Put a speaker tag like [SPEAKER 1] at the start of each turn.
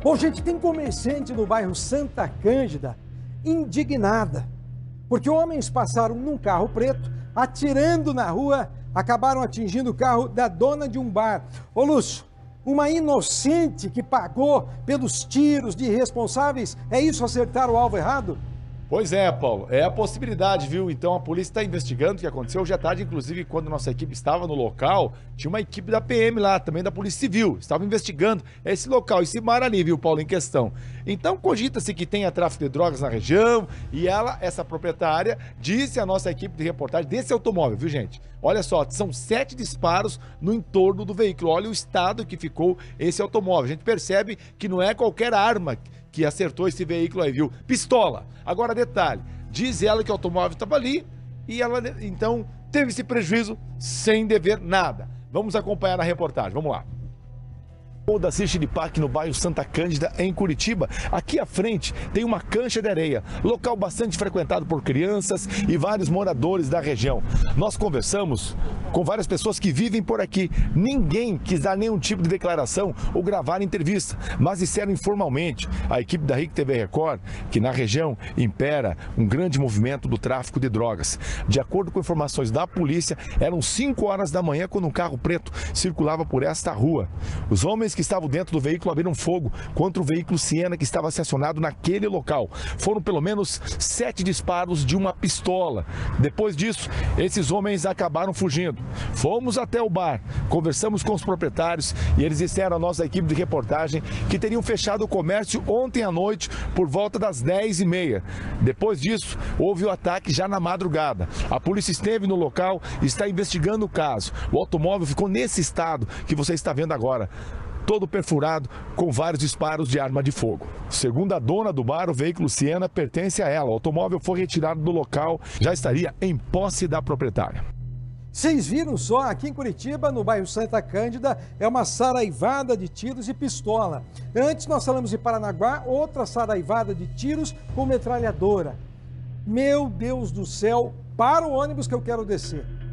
[SPEAKER 1] Bom, gente, tem comerciante no bairro Santa Cândida indignada, porque homens passaram num carro preto, atirando na rua, acabaram atingindo o carro da dona de um bar. Ô Lúcio, uma inocente que pagou pelos tiros de irresponsáveis, é isso, acertar o alvo errado?
[SPEAKER 2] Pois é, Paulo, é a possibilidade, viu? Então a polícia está investigando o que aconteceu. Hoje à tarde, inclusive, quando nossa equipe estava no local, tinha uma equipe da PM lá, também da Polícia Civil, estava investigando esse local, esse bar ali, viu, Paulo, em questão. Então cogita-se que tenha tráfico de drogas na região e ela, essa proprietária, disse à nossa equipe de reportagem desse automóvel, viu, gente? Olha só, são 7 disparos no entorno do veículo. Olha o estado que ficou esse automóvel. A gente percebe que não é qualquer arma que acertou esse veículo aí, viu? Pistola. Agora, detalhe, diz ela que o automóvel estava ali e ela, então, teve esse prejuízo sem dever nada. Vamos acompanhar na reportagem, vamos lá. O da City Park no bairro Santa Cândida, em Curitiba. Aqui à frente tem uma cancha de areia, local bastante frequentado por crianças e vários moradores da região. Nós conversamos com várias pessoas que vivem por aqui. Ninguém quis dar nenhum tipo de declaração ou gravar entrevista, mas disseram informalmente à equipe da RIC TV Record que na região impera um grande movimento do tráfico de drogas. De acordo com informações da polícia, eram 5 horas da manhã quando um carro preto circulava por esta rua. Os homens que estavam dentro do veículo abriram fogo contra o veículo Siena que estava estacionado naquele local. Foram pelo menos 7 disparos de uma pistola. Depois disso, esses homens acabaram fugindo. Fomos até o bar, conversamos com os proprietários e eles disseram à nossa equipe de reportagem que teriam fechado o comércio ontem à noite por volta das 10h30. Depois disso, houve o ataque já na madrugada. A polícia esteve no local e está investigando o caso. O automóvel ficou nesse estado que você está vendo agora, todo perfurado com vários disparos de arma de fogo. Segundo a dona do bar, o veículo Siena pertence a ela. O automóvel foi retirado do local, já estaria em posse da proprietária.
[SPEAKER 1] Vocês viram só, aqui em Curitiba, no bairro Santa Cândida, é uma saraivada de tiros e pistola. Antes nós falamos de Paranaguá, outra saraivada de tiros com metralhadora. Meu Deus do céu, para o ônibus que eu quero descer.